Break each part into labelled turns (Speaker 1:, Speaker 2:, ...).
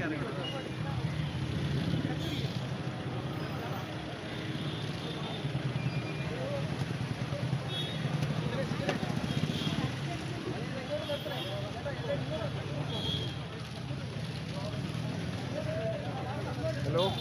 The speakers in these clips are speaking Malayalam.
Speaker 1: Hello.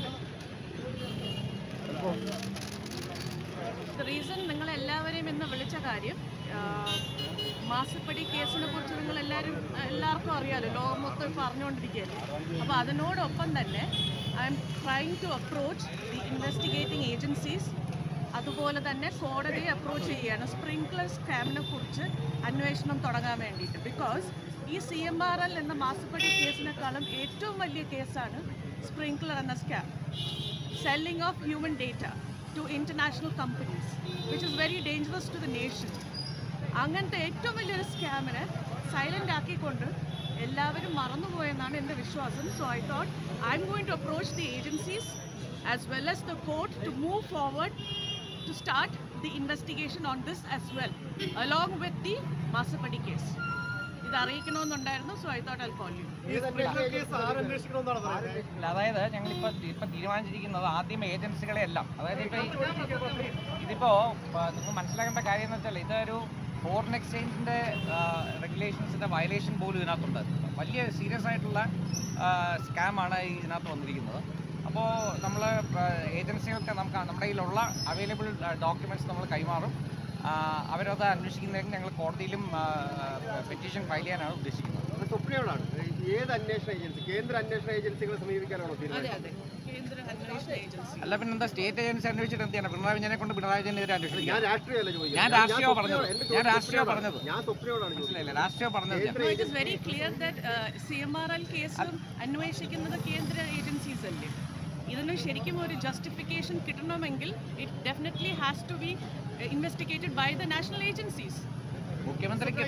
Speaker 2: The reason നിങ്ങൾ എല്ലാവരെയും ഇന്ന് വിളിച്ച കാര്യം മാസപ്പടി കേസിനെ കുറിച്ച് നിങ്ങൾ എല്ലാവർക്കും അറിയാലോ, ലോകം മൊത്തം ഇപ്പോൾ അറിഞ്ഞുകൊണ്ടിരിക്കുകയല്ലേ. അപ്പോൾ അതിനോടൊപ്പം തന്നെ I am trying to approach the investigating agencies, അതുപോലെ തന്നെ കോടതിയെ അപ്രോച്ച് ചെയ്യുകയാണ് സ്പ്രിങ്ക്ലർ സ്കാമിനെ കുറിച്ച് അന്വേഷണം തുടങ്ങാൻ വേണ്ടിയിട്ട്. ബിക്കോസ് ഈ CMRL എന്ന മാസപ്പടി കേസിനേക്കാളും ഏറ്റവും വലിയ കേസാണ് സ്പ്രിങ്ക്ലർ എന്ന scam, selling of human data to international companies, which is very dangerous to the nation. അങ്ങനത്തെ ഏറ്റവും വലിയൊരു സ്കാമിനെ സൈലൻ്റ് ആക്കിക്കൊണ്ട് എല്ലാവരും മറന്നുപോയെന്നാണ് എൻ്റെ വിശ്വാസം. So I thought I am going to approach the agencies as well as the court to move forward to start the investigation on this as well along with the മാസപ്പടി കേസ്. ഇത് അറിയിക്കണമെന്നുണ്ടായിരുന്നു. So I thought I call you.
Speaker 3: അതായത് ഞങ്ങളിപ്പോൾ തീരുമാനിച്ചിരിക്കുന്നത് ആദ്യം ഏജൻസികളെ എല്ലാം, അതായത് ഇതിപ്പോൾ നിങ്ങൾക്ക് മനസ്സിലാക്കേണ്ട കാര്യം എന്ന് വെച്ചാൽ ഇതൊരു ഫോറിൻ എക്സ്ചേഞ്ചിൻ്റെ റെഗുലേഷൻസിൻ്റെ വയലേഷൻ പോലും ഇതിനകത്തുണ്ട്. വലിയ സീരിയസ് ആയിട്ടുള്ള സ്കാമാണ് ഇതിനകത്ത് വന്നിരിക്കുന്നത്. അപ്പോൾ നമ്മൾ ഏജൻസികൾക്ക് നമ്മുടെ കയ്യിലുള്ള അവൈലബിൾ ഡോക്യുമെൻറ്റ്സ് നമ്മൾ കൈമാറും. അവരത് അന്വേഷിക്കുന്നതിന് ഞങ്ങൾ കോടതിയിലും പെറ്റീഷൻ ഫയൽ ചെയ്യാനാണ് ഉദ്ദേശിക്കുന്നത്.
Speaker 1: സുപ്രീമാണ് ഏത് അന്വേഷണ ഏജൻസി, കേന്ദ്ര അന്വേഷണ ഏജൻസികളെ സമീപിക്കാനാണോ തീരുമാനം?
Speaker 3: അല്ല പിന്നെന്താ, സ്റ്റേറ്റ് ഏജൻസി അന്വേഷിച്ചിട്ട് എന്ത് ചെയ്യണം? പിണറായി വിജയനെ കൊണ്ട് പിണറായി വിജയനെതിരെ അന്വേഷിക്കും.
Speaker 1: ഞാൻ രാഷ്ട്രീയമല്ല ചോദിക്കുന്നത്,
Speaker 3: ഞാൻ രാഷ്ട്രീയം പറഞ്ഞത്.
Speaker 1: ഞാൻ സുപ്രീയോടാണ് ചോദിക്കുന്നത്.
Speaker 3: രാഷ്ട്രീയം പറഞ്ഞത്.
Speaker 2: It is very clear that CMRL കേസും അന്വേഷിക്കുന്നത് കേന്ദ്ര ഏജൻസീസ് അല്ലേ. ഇതിന് ശരിക്കും ഒരു ജസ്റ്റിഫിക്കേഷൻ കിട്ടണമെങ്കിൽ it definitely has to be investigated by the national agencies.
Speaker 3: മുഖ്യമന്ത്രിക്ക്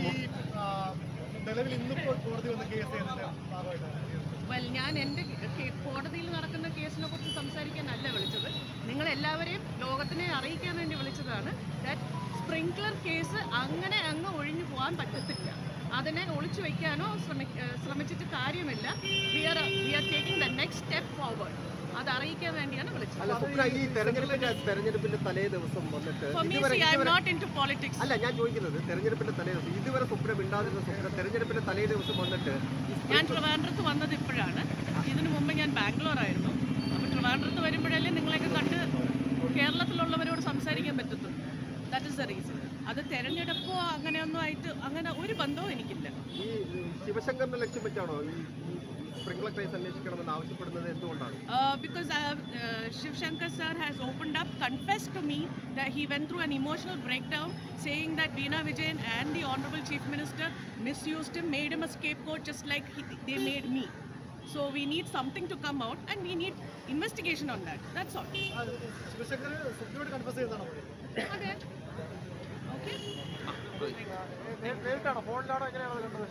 Speaker 2: ഞാൻ എൻ്റെ കോടതിയിൽ നടക്കുന്ന കേസിനെ കുറിച്ച് സംസാരിക്കാനല്ല വിളിച്ചത്. നിങ്ങളെല്ലാവരെയും ലോകത്തിനെ അറിയിക്കാൻ വേണ്ടി വിളിച്ചതാണ്. ദാറ്റ് സ്പ്രിങ്ക്ലർ കേസ് അങ്ങനെ അങ്ങ് ഒഴിഞ്ഞു പോകാൻ പറ്റത്തില്ല. അതിനെ ഒളിച്ചു വയ്ക്കാനോ ശ്രമിച്ചിട്ട് കാര്യമില്ല. We are taking the next step forward. അത് അറിയിക്കാൻ വേണ്ടിയാണ് വിളിച്ചത്.
Speaker 1: തെരഞ്ഞെടുപ്പിന്റെ തലേ ദിവസം വന്നിട്ട്
Speaker 2: അല്ല
Speaker 1: ഞാൻ ചോദിക്കുന്നത്, തെരഞ്ഞെടുപ്പിന്റെ തലേ ദിവസം ഇതുവരെ സുപ്രീം മിണ്ടാതിരുന്ന സുപ്രീം തെരഞ്ഞെടുപ്പിന്റെ തലേ ദിവസം വന്നിട്ട്
Speaker 2: ഞാൻ ട്രിവാൻഡ്രത്ത് വന്നത് ഇപ്പോഴാണ്. ഇതിനു മുമ്പ് ഞാൻ ബാംഗ്ലൂരായിരുന്നു. അപ്പോൾ ട്രിവാൻഡ്രത്ത് വരുമ്പോഴല്ലേ നിങ്ങളെയൊക്കെ കണ്ട് കേരളത്തിലുള്ളവരോട് സംസാരിക്കാൻ പറ്റത്തുള്ളൂ. That is the reason. അത് തെരഞ്ഞെടുപ്പോ അങ്ങനെയൊന്നും ആയിട്ട് അങ്ങനെ ഒരു ബന്ധവും എനിക്കില്ല.
Speaker 1: ഈ ശിവശങ്കറിനെ ലക്ഷ്യം വെച്ചാണോ ഈ സ്പ്രിങ്ക്ലർ കേസ് അന്വേഷിക്കണമെന്ന് ആവശ്യപ്പെടുന്നത്? എന്തുകൊണ്ടാണ്?
Speaker 2: Because Shiv Shankar sir has opened up, confessed to me that he went through an emotional breakdown, saying that Veena Vijayan and the Honorable Chief Minister misused him, made him a scapegoat just like they made me. So we need something to come out and we need investigation on that. That's all.
Speaker 1: Shiv Shankar Supreme confess ചെയ്തതാണോ?
Speaker 2: അതെ. Okay.
Speaker 1: നേരിട്ടാണോ ഫോണിലാണോ എങ്ങനെയാണോ കണ്ടത്?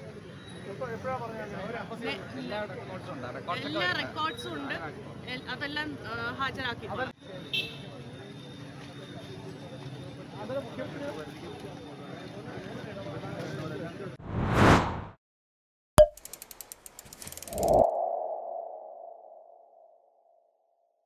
Speaker 2: എല്ലാ റെക്കോർഡ്സും ഉണ്ട്. അതെല്ലാം ഹാജരാക്കി.